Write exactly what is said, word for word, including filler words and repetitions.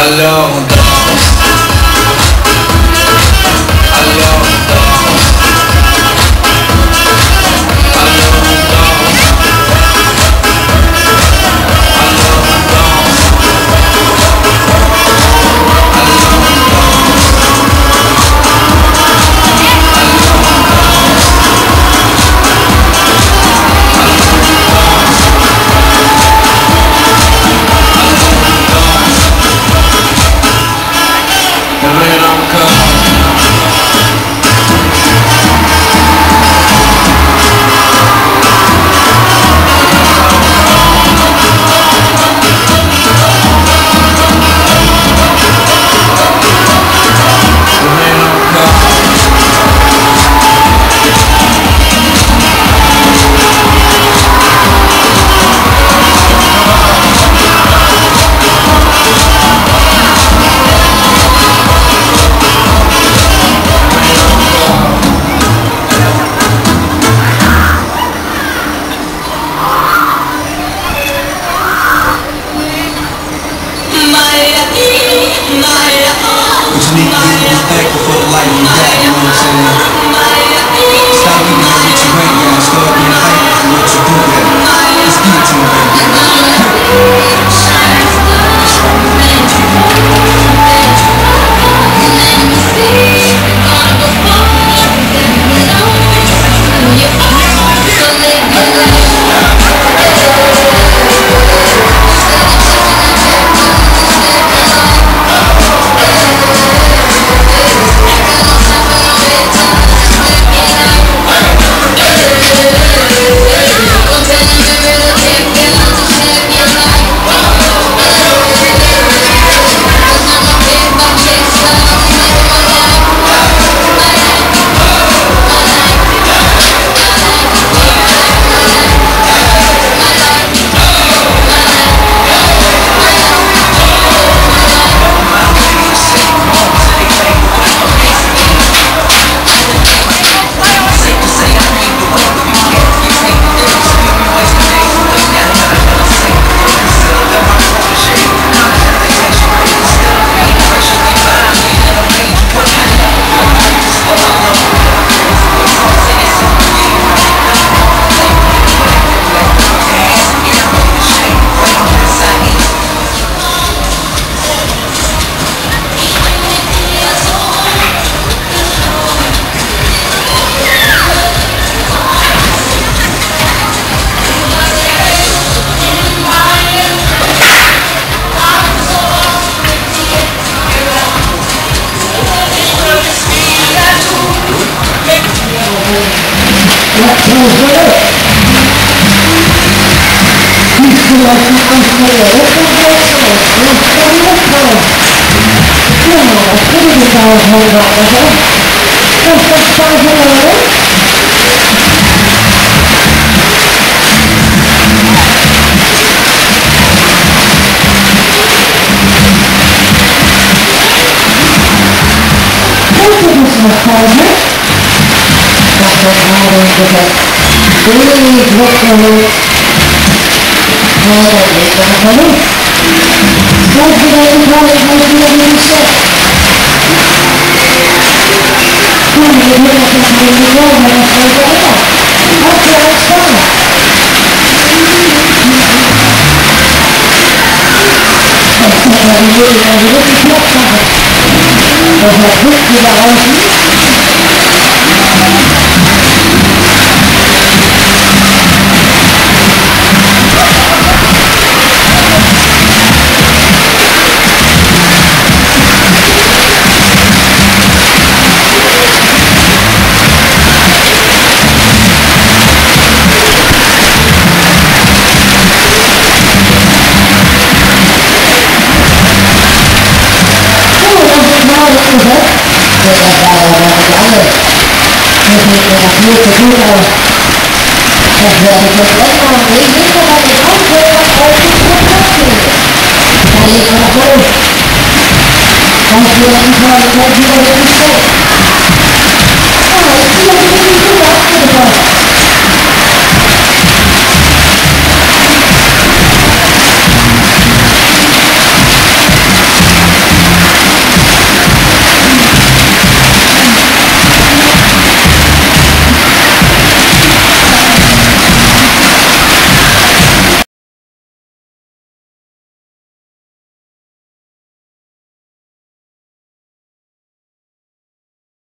Alors on danse. Alors on danse. Alors on danse. Alors on danse. Alors on danse. The rain don't come. What you need to do is be thankful for the life you got, you know what I'm saying? Stop looking at what you ain't got, start being thankful for what you do got. Let's give it to him, Thank you.